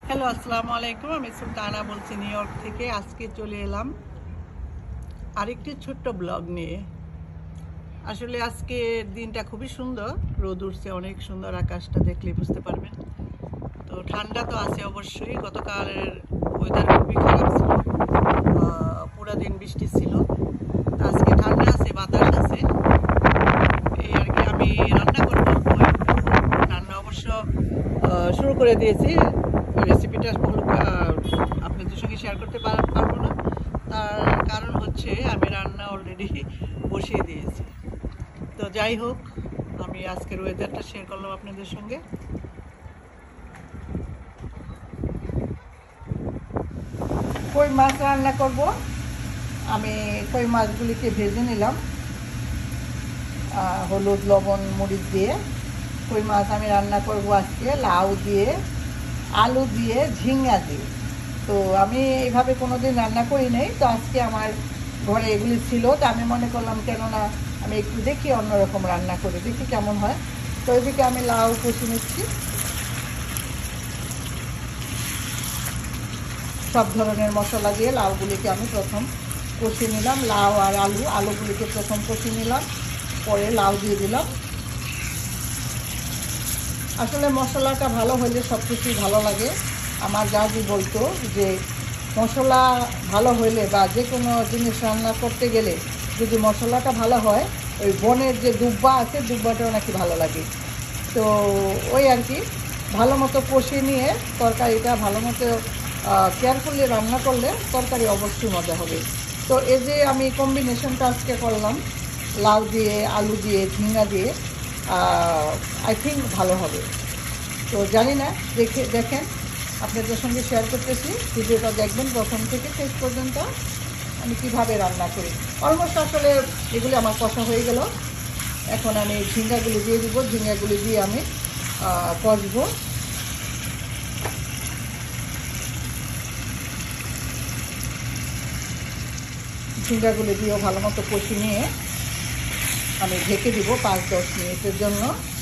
Hello, আসসালামু আলাইকুম। আমি সুলতানা বলছি নিউ ইয়র্ক থেকে। আজকে চলে এলাম আরেকটি ছোট্ট ব্লগ নিয়ে। আসলে আজকের দিনটা খুবই সুন্দর, রোদ উঠছে, অনেক সুন্দর, আকাশটা দেখলে বুঝতে পারবেন। তো ঠান্ডা তো আছে অবশ্যই। গতকালের ওয়েদার খুবই খারাপ ছিল, পুরো দিন বৃষ্টি ছিল। আজকে ঠান্ডা আছে, বাতাস আছে, এই আর কি। আমি রান্না করবো অল্প একটু। রান্না অবশ্য শুরু করে দিয়েছি। রেসিপিটা আপনাদের সঙ্গে শেয়ার করতে পারবো না, তার কারণ হচ্ছে আমি রান্না অলরেডি বসিয়ে দিয়েছি। তো যাই হোক, আমি আজকের ওয়েদারটা শেয়ার করলাম আপনাদের সঙ্গে। কই মাছ রান্না করব। আমি কই মাছগুলিকে ভেজে নিলাম হলুদ, লবণ, মরিচ দিয়ে। কই মাছ আমি রান্না করব আজকে লাউ দিয়ে, আলু দিয়ে, ঝিঙ্গা দিয়ে। তো আমি এইভাবে কোনোদিন রান্না করি নাই, তো আজকে আমার ঘরে এগুলি ছিল, তো আমি মনে করলাম কেননা আমি একটু দেখি, অন্যরকম রান্না করে দেখি কেমন হয়। তো এদিকে আমি লাউ কষে নিচ্ছি। সব ধরনের মশলা দিয়ে লাউগুলিকে আমি প্রথম কষিয়ে নিলাম। লাউ আর আলুগুলিকে প্রথম কষিয়ে নিলাম, পরে লাউ দিয়ে দিলাম। আসলে মশলাটা ভালো হলে সব কিছুই ভালো লাগে। আমার দাদি বলতো যে মশলা ভালো হইলে বা যে কোনো জিনিস রান্না করতে গেলে যদি মশলাটা ভালো হয়, ওই বনের যে দুব্বা আছে, দুব্বাটাও নাকি ভালো লাগে। তো ওই আর কি, ভালো মতো কষিয়ে নিয়ে তরকারিটা ভালো মতো কেয়ারফুলি রান্না করলে তরকারি অবশ্যই মজা হবে। তো এই যে আমি কম্বিনেশনটা আজকে করলাম, লাউ দিয়ে, আলু দিয়ে, ঝিঙ্গা দিয়ে, আই থিঙ্ক ভালো হবে। তো জানি না, দেখেন, আপনাদের সঙ্গে শেয়ার করতেছি। ভিডিওটা দেখবেন প্রথম থেকে শেষ পর্যন্ত আমি কীভাবে রান্না করি। অলমোস্ট আসলে এগুলি আমার কষা হয়ে গেল। এখন আমি ঝিঙ্গাগুলি দিয়ে দিব। ঝিঙ্গাগুলি দিয়ে আমি কষবো। ঝিঙ্গাগুলি দিয়েও ভালো মতো কষি নিয়ে আমি ঢেকে দিব 5-10 মিনিটের জন্য।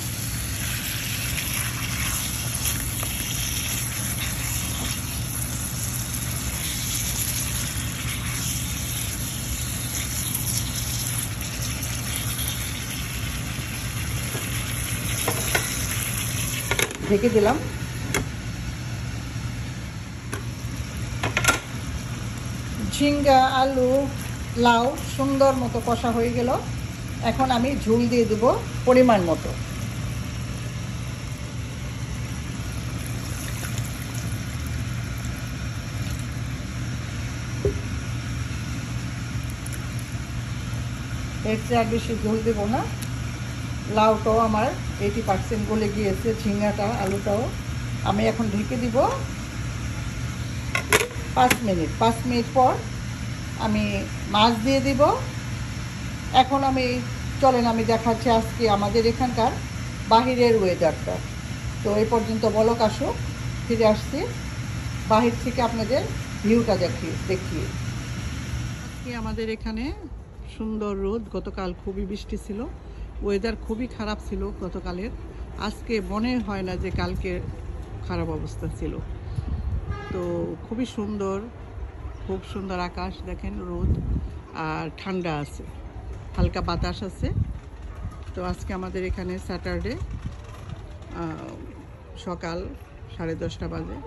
ঢেকে দিলাম। ঝিঙ্গা, আলু, লাউ সুন্দর মতো কষা হয়ে গেল। এখন আমি ঝোল দিয়ে দেব পরিমাণ মতো। এর চেয়ে আর বেশি ঝোল দেবো না। লাউটাও আমার 80% গলে গিয়েছে, ঝিঙ্গাটা, আলুটাও। আমি এখন ঢেকে দিব 5 মিনিট। 5 মিনিট পর আমি মাছ দিয়ে দিব। এখন চলেন আমি দেখাচ্ছি আজকে আমাদের এখানকার বাহিরের ওয়েদারটা। তো এই পর্যন্ত বলক আসুক, ফিরে আসছি বাহির থেকে আপনাদের ভিউটা দেখিয়ে। আজকে আমাদের এখানে সুন্দর রোদ। গতকাল খুবই বৃষ্টি ছিল, ওয়েদার খুবই খারাপ ছিল গতকালের। আজকে মনে হয় না যে কালকে খারাপ অবস্থা ছিল। তো খুবই সুন্দর, খুব সুন্দর আকাশ দেখেন, রোদ আর ঠান্ডা আছে, হালকা বাতাস আছে। তো আজকে আমাদের এখানে স্যাটারডে, সকাল 10:30 বাজে।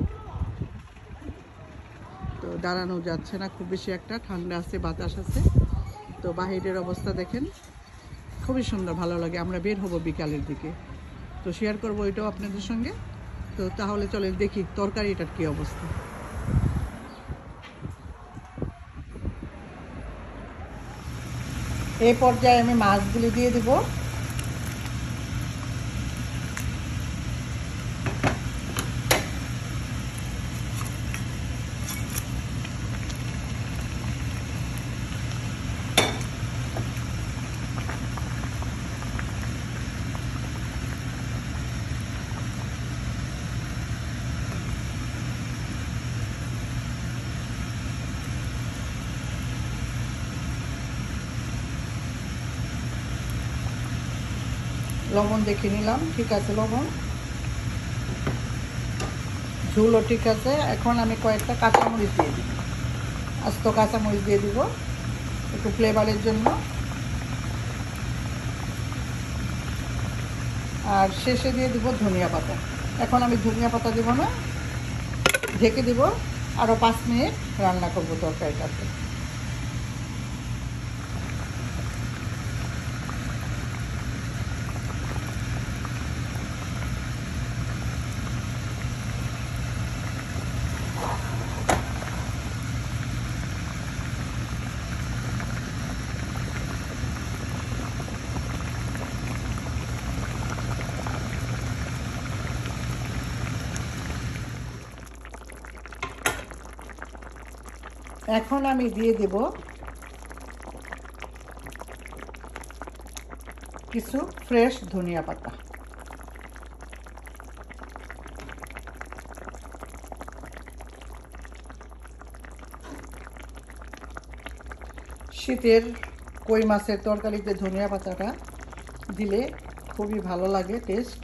তো দাঁড়ানো যাচ্ছে না খুব বেশি একটা, ঠান্ডা আছে, বাতাস আছে। তো বাহিরের অবস্থা দেখেন, খুবই সুন্দর, ভালো লাগে। আমরা বের হব বিকালের দিকে, তো শেয়ার করবো এটাও আপনাদের সঙ্গে। তো তাহলে চলেন দেখি তরকারিটার কী অবস্থা। এই পর্যায়ে আমি মাছগুলি দিয়ে দিব। লবণ দেখে নিলাম, ঠিক আছে লবণ। ঝোলও ঠিক আছে। এখন আমি কয়েকটা কাঁচামরিচ দিয়ে দিব, আস্ত কাঁচামরিচ দিয়ে দিব একটু ফ্লেভারের জন্য। আর শেষে দিয়ে দিব ধনিয়া পাতা। এখন আমি ধনিয়া পাতা দিব না, ঢেকে দিব, আরও 5 মিনিট রান্না করবো তরকারিটাতে। এখন আমি দিয়ে দেব কিছু ফ্রেশ ধনিয়া পাতা। শীতের কই মাছের তরকারিতে ধনিয়া পাতাটা দিলে খুবই ভালো লাগে টেস্ট।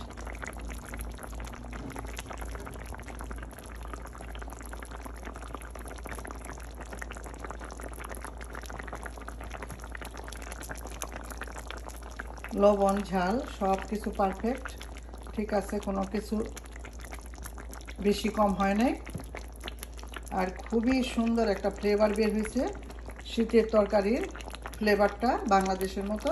লবণ ঝাল সব কিছু পারফেক্ট, ঠিক আছে, কোনো কিছু বেশি কম হয় নাই। আর খুবই সুন্দর একটা ফ্লেভার বের হয়েছে, শীতের তরকারির ফ্লেভারটা বাংলাদেশের মতো।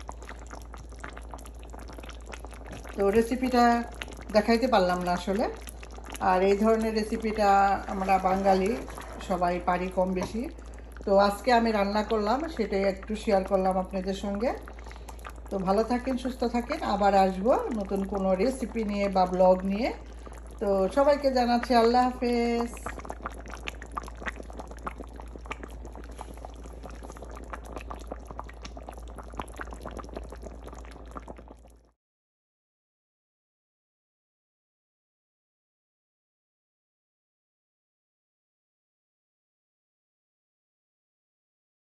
তো রেসিপিটা দেখাইতে পারলাম না আসলে। আর এই ধরনের রেসিপিটা আমরা বাঙালি সবাই পারি কম বেশি। তো আজকে আমি রান্না করলাম, সেটাই একটু শেয়ার করলাম আপনাদের সঙ্গে। তো ভালো থাকেন, সুস্থ থাকেন, আবার আসবো নতুন কোনো রেসিপি নিয়ে বা ব্লগ নিয়ে। তো সবাইকে জানাচ্ছি আল্লাহ হাফেজ।